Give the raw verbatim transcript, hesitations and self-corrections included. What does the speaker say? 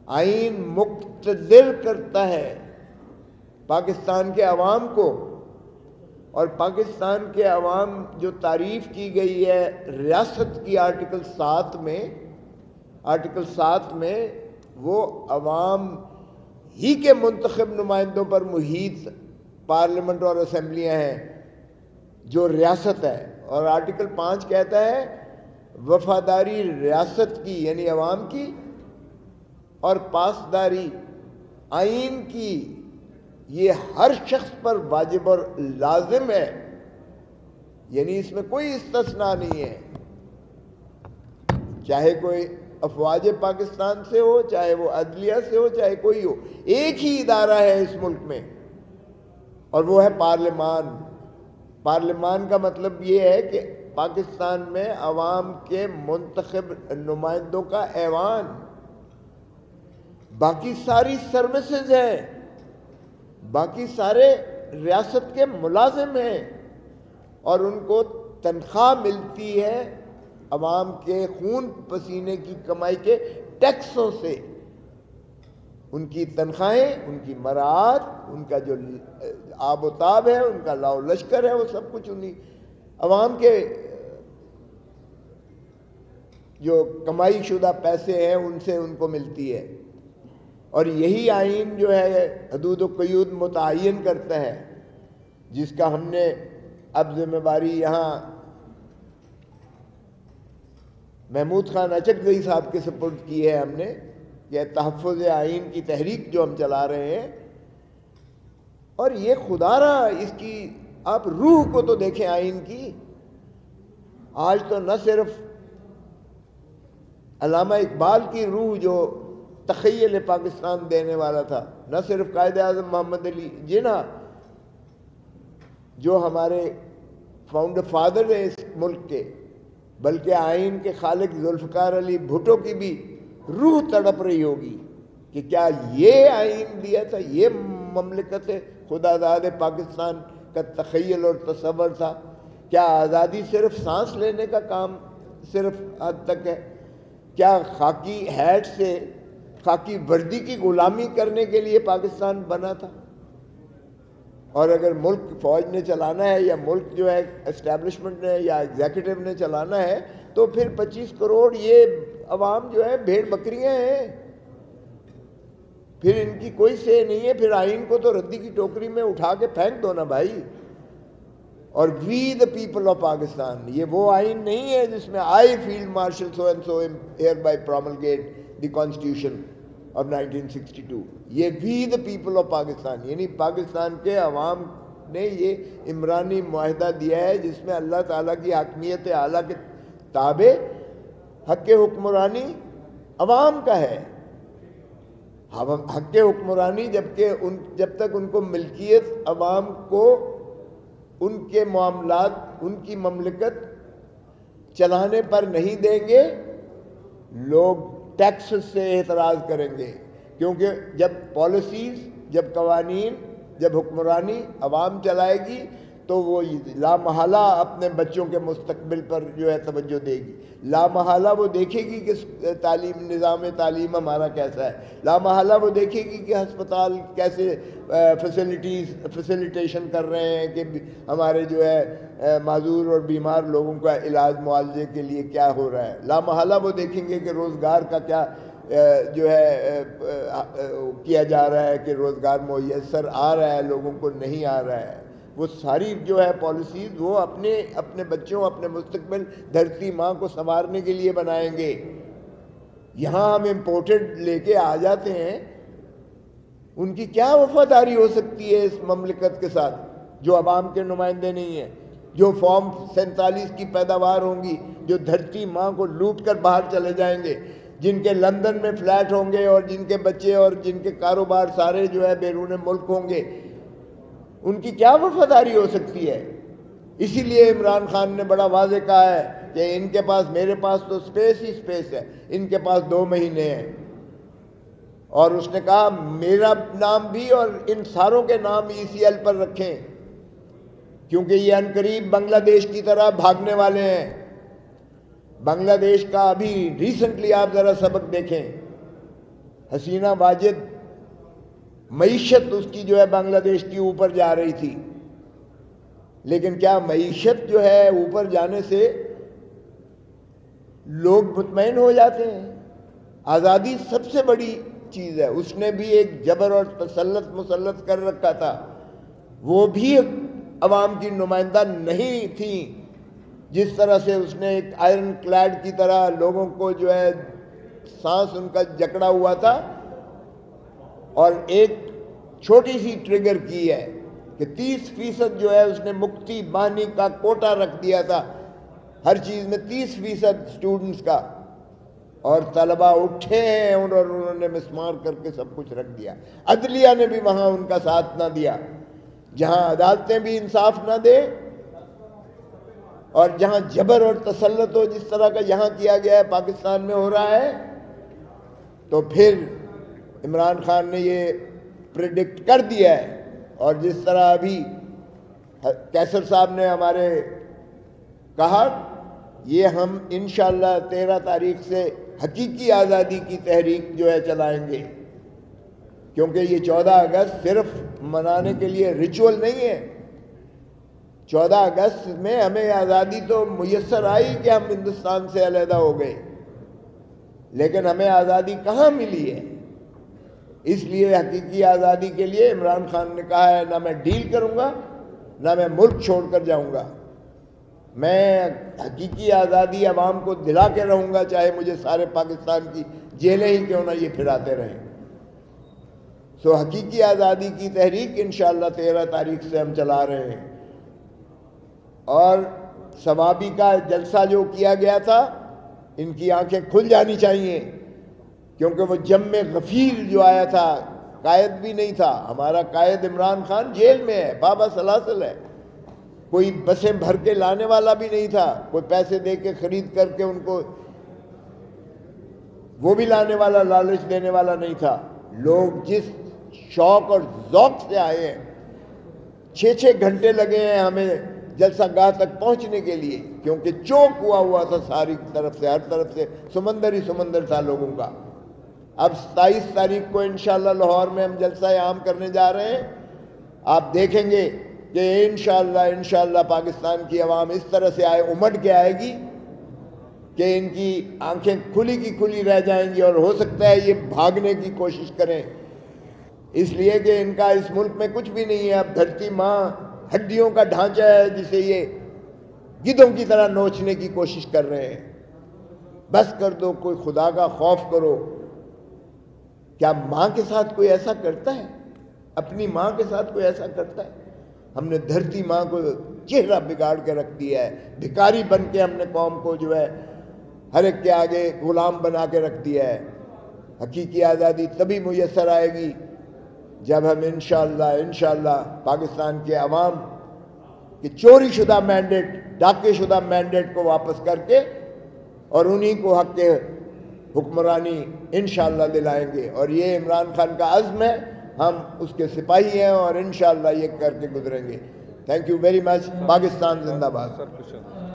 آئین مقتدر کرتا ہے پاکستان کے عوام کو، اور پاکستان کے عوام جو تعریف کی گئی ہے ریاست کی آرٹیکل سات میں آرٹیکل سات میں وہ عوام ہی کے منتخب نمائندوں پر محیط پارلیمنٹ اور اسمبلیاں ہیں جو ریاست ہے. اور آرٹیکل پانچ کہتا ہے وفاداری ریاست کی یعنی عوام کی اور پاسداری آئین کی یہ ہر شخص پر واجب اور لازم ہے، یعنی اس میں کوئی استثناء نہیں ہے، چاہے کوئی افواج پاکستان سے ہو، چاہے وہ عدلیہ سے ہو، چاہے کوئی ہو، ایک ہی ادارہ ہے اس ملک میں اور وہ ہے پارلیمان. پارلیمان کا مطلب یہ ہے کہ پاکستان میں عوام کے منتخب نمائندوں کا ایوان. باقی ساری سروسز ہیں، باقی سارے ریاست کے ملازم ہیں اور ان کو تنخواہ ملتی ہے عوام کے خون پسینے کی کمائی کے ٹیکسوں سے. ان کی تنخواہیں، ان کی مراعات، ان کا جو آب و تاب ہے، ان کا لاؤ لشکر ہے، وہ سب کچھ انہی عوام کے جو کمائی شدہ پیسے ہیں ان سے ان کو ملتی ہے. اور یہی آئین جو ہے حدود و قیود متعین کرتا ہے، جس کا ہم نے اب ذمہ داری یہاں محمود خان اچکزئی صاحب کے سپرد کی ہے. ہم نے یہ تحفظ آئین کی تحریک جو ہم چلا رہے ہیں، اور یہ خدا را اس کی آپ روح کو تو دیکھیں آئین کی. آج تو نہ صرف علامہ اقبال کی روح جو تخیل پاکستان دینے والا تھا، نہ صرف قائد اعظم محمد علی جناح جو ہمارے فاؤنڈر فادر ہیں اس ملک کے، بلکہ آئین کے خالق ذوالفقار علی بھٹو کی بھی روح تڑپ رہی ہوگی کہ کیا یہ آئین دیا تھا، یہ مملکت خدا داد پاکستان کا تخیل اور تصور تھا. کیا آزادی صرف سانس لینے کا کام صرف حد تک ہے؟ کیا خاکی ہیٹ سے خاکی وردی کی غلامی کرنے کے لیے پاکستان بنا تھا؟ اور اگر ملک فوج نے چلانا ہے یا ملک جو ہے اسٹیبلشمنٹ نے یا ایگزیکٹو نے چلانا ہے تو پھر پچیس کروڑ یہ عوام جو ہے بھیڑ بکریاں ہیں، پھر ان کی کوئی سے نہیں ہے. پھر آئین کو تو ردی کی ٹوکری میں اٹھا کے پھینک دو نا بھائی. اور we the people of Pakistan, یہ وہ آئین نہیں ہے جس میں I field marshal so and so hereby promulgate the constitution of nineteen sixty two. یہ we the people of Pakistan یعنی پاکستان کے عوام نے یہ عمرانی معاہدہ دیا ہے جس میں اللہ تعالیٰ کی حاکمیت اعلیٰ کے تابع حق حکمرانی عوام کا ہے. حق حکمرانی جبکہ ان جب تک ان کو ملکیت عوام کو ان کے معاملات ان کی مملکت چلانے پر نہیں دیں گے، لوگ ٹیکس سے اعتراض کریں گے. کیونکہ جب پالیسیز، جب قوانین، جب حکمرانی عوام چلائے گی تو وہ لا محالہ اپنے بچوں کے مستقبل پر جو ہے توجہ دے گی. لا محالہ وہ دیکھے گی کہ تعلیم نظام تعلیم ہمارا کیسا ہے. لا محالہ وہ دیکھے گی کہ ہسپتال کیسے فیسلٹیز فیسلیٹیشن کر رہے ہیں، کہ ہمارے جو ہے معذور اور بیمار لوگوں کا علاج معالجے کے لیے کیا ہو رہا ہے. لا محالہ وہ دیکھیں گے کہ روزگار کا کیا جو ہے کیا جا رہا ہے، کہ روزگار میسر آ رہا ہے لوگوں کو نہیں آ رہا ہے. وہ ساری جو ہے پالیسیز وہ اپنے اپنے بچوں اپنے مستقبل دھرتی ماں کو سنوارنے کے لیے بنائیں گے. یہاں ہم امپورٹڈ لے کے آ جاتے ہیں، ان کی کیا وفاداری ہو سکتی ہے اس مملکت کے ساتھ جو عوام کے نمائندے نہیں ہیں، جو فارم سینتالیس کی پیداوار ہوں گی، جو دھرتی ماں کو لوٹ کر باہر چلے جائیں گے، جن کے لندن میں فلیٹ ہوں گے اور جن کے بچے اور جن کے کاروبار سارے جو ہے بیرون ملک ہوں گے. ان کی کیا وفاداری ہو سکتی ہے؟ اسی لیے عمران خان نے بڑا واضح کہا ہے کہ ان کے پاس، میرے پاس تو سپیس ہی سپیس ہے، ان کے پاس دو مہینے ہیں. اور اس نے کہا میرا نام بھی اور ان ساروں کے نام ای سی ایل پر رکھیں، کیونکہ یہ عنقریب بنگلہ دیش کی طرح بھاگنے والے ہیں. بنگلہ دیش کا ابھی ریسنٹلی آپ ذرا سبق دیکھیں، حسینہ واجد معیشت اس کی جو ہے بنگلہ دیش کی اوپر جا رہی تھی، لیکن کیا معیشت جو ہے اوپر جانے سے لوگ مطمئن ہو جاتے ہیں؟ آزادی سب سے بڑی چیز ہے. اس نے بھی ایک جبر اور تسلط مسلط کر رکھا تھا، وہ بھی عوام کی نمائندہ نہیں تھی. جس طرح سے اس نے ایک آئرن کلیڈ کی طرح لوگوں کو جو ہے سانس ان کا جکڑا ہوا تھا، اور ایک چھوٹی سی ٹریگر کی ہے کہ تیس فیصد جو ہے اس نے مکتی بانی کا کوٹا رکھ دیا تھا، ہر چیز میں تیس فیصد اسٹوڈنٹس کا، اور طلبہ اٹھے ہیں اور انہوں نے مسمار کر کے سب کچھ رکھ دیا. عدلیہ نے بھی وہاں ان کا ساتھ نہ دیا. جہاں عدالتیں بھی انصاف نہ دے اور جہاں جبر اور تسلط ہو جس طرح کا یہاں کیا گیا ہے، پاکستان میں ہو رہا ہے، تو پھر عمران خان نے یہ پریڈکٹ کر دیا ہے. اور جس طرح ابھی کیسر صاحب نے ہمارے کہا، یہ ہم انشاءاللہ تیرہ تاریخ سے حقیقی آزادی کی تحریک جو ہے چلائیں گے، کیونکہ یہ چودہ اگست صرف منانے کے لیے ریچول نہیں ہے. چودہ اگست میں ہمیں آزادی تو میسر آئی کہ ہم ہندوستان سے علیحدہ ہو گئے، لیکن ہمیں آزادی کہاں ملی ہے؟ اس لیے حقیقی آزادی کے لیے عمران خان نے کہا ہے، نہ میں ڈیل کروں گا نہ میں ملک چھوڑ کر جاؤں گا، میں حقیقی آزادی عوام کو دلا کے رہوں گا، چاہے مجھے سارے پاکستان کی جیلیں ہی کیوں نہ یہ پھراتے رہیں. سو حقیقی آزادی کی تحریک انشاءاللہ تیرہ تاریخ سے ہم چلا رہے ہیں. اور ثوابی کا جلسہ جو کیا گیا تھا، ان کی آنکھیں کھل جانی چاہیے، کیونکہ وہ جم غفیر جو آیا تھا، قائد بھی نہیں تھا. ہمارا قائد عمران خان جیل میں ہے، بابا سلاسل ہے. کوئی بسیں بھر کے لانے والا بھی نہیں تھا، کوئی پیسے دے کے خرید کر کے ان کو وہ بھی لانے والا، لالچ دینے والا نہیں تھا. لوگ جس شوق اور ذوق سے آئے ہیں، چھ چھ گھنٹے لگے ہیں ہمیں جلسہ گاہ تک پہنچنے کے لیے، کیونکہ چوک ہوا ہوا تھا ساری طرف سے، ہر طرف سے سمندر ہی سمندر تھا لوگوں کا. اب ستائیس تاریخ کو انشاءاللہ لاہور میں ہم جلسہ عام کرنے جا رہے ہیں. آپ دیکھیں گے کہ انشاءاللہ انشاءاللہ پاکستان کی عوام اس طرح سے آئے امٹ کے آئے گی کہ ان کی آنکھیں کھلی کی کھلی رہ جائیں گی، اور ہو سکتا ہے یہ بھاگنے کی کوشش کریں، اس لیے کہ ان کا اس ملک میں کچھ بھی نہیں ہے. اب دھرتی ماں ہڈیوں کا ڈھانچہ ہے جسے یہ گدھوں کی طرح نوچنے کی کوشش کر رہے ہیں. بس کر دو، کوئی خدا کا خوف کرو. کیا ماں کے ساتھ کوئی ایسا کرتا ہے؟ اپنی ماں کے ساتھ کوئی ایسا کرتا ہے؟ ہم نے دھرتی ماں کو چہرہ بگاڑ کے رکھ دیا ہے. بھکاری بن کے ہم نے قوم کو جو ہے ہر ایک کے آگے غلام بنا کے رکھ دیا ہے. حقیقی آزادی تبھی میسر آئے گی جب ہم انشاءاللہ انشاءاللہ پاکستان کے عوام کی چوری شدہ مینڈیٹ، ڈاکے شدہ مینڈیٹ کو واپس کر کے اور انہی کو حق کے حکمرانی انشاءاللہ دلائیں گے. اور یہ عمران خان کا عزم ہے، ہم اس کے سپاہی ہیں اور انشاءاللہ یہ کر کے گزریں گے. Thank you very much. Pakistan زندہ باد.